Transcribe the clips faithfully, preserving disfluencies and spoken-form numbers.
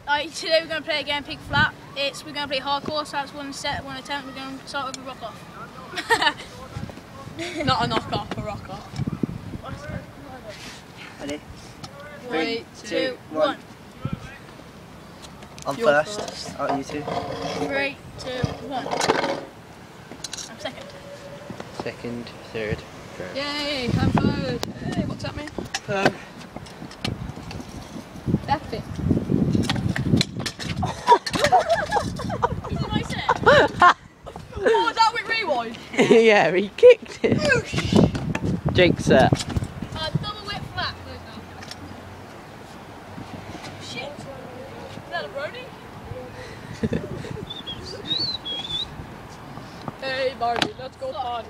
Alright, today we're going to play again Pig Flat. It's we're going to play hardcore, so that's one set, one attempt. We're going to start with a rock off. Not a knock off, a rock off. Ready? Three, two, one. I'm You're first. first. Oh, you two. Three, two, one. I'm second. Second, third, third. Yay, I'm third. Hey, what's that mean? Um, That's it. Is it my set? Oh, was that with rewind? yeah, he kicked it. Jake's set. Uh, double whip flat. Shit. Is that a Brody? Hey, Barbie, let's go party.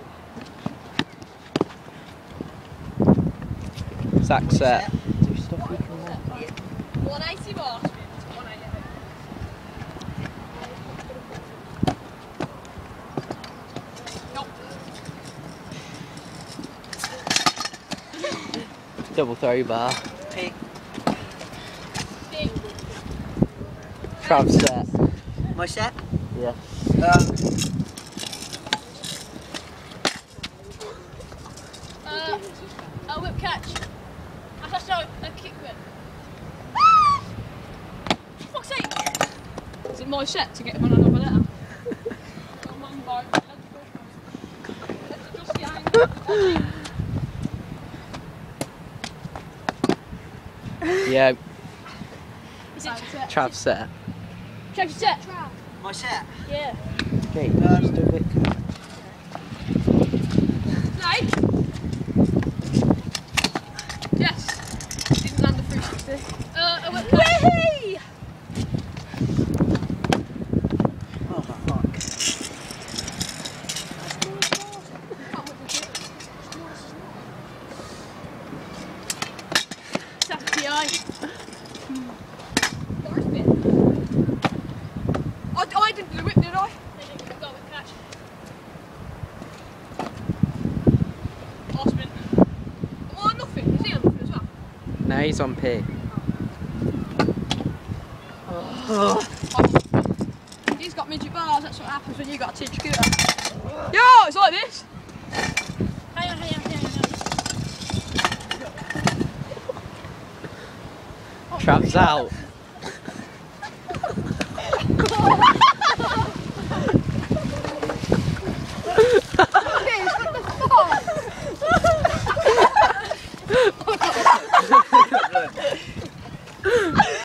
Zach set. Do stuff we can want. one eighty bar spin. one eighty. Double throw bar. Big. Trav set. My set? Yeah. Um, Uh, a whip catch. I touched out a kick whip. Fuck's sake! Is it my set to get him on another letter? Come on, Barbie, let's go. Let's adjust the angle. Yeah, Is it Trav set. Trav set? my set? Yeah. Jake, Um, just do a bit. Like? Yes. Didn't land the three sixty. Uh, a whip catch. Whee! Oh, fuck. Is that a P I? I, I didn't do the whip, did I? Got a whip catch. Osman. Am I on nothing? Is he on nothing as well? No, he's on P. Oh. He's got midget bars, that's what happens when you got a tin scooter. Yo, it's like this. Hang on, hang on, hang on, hang on. Trav's out.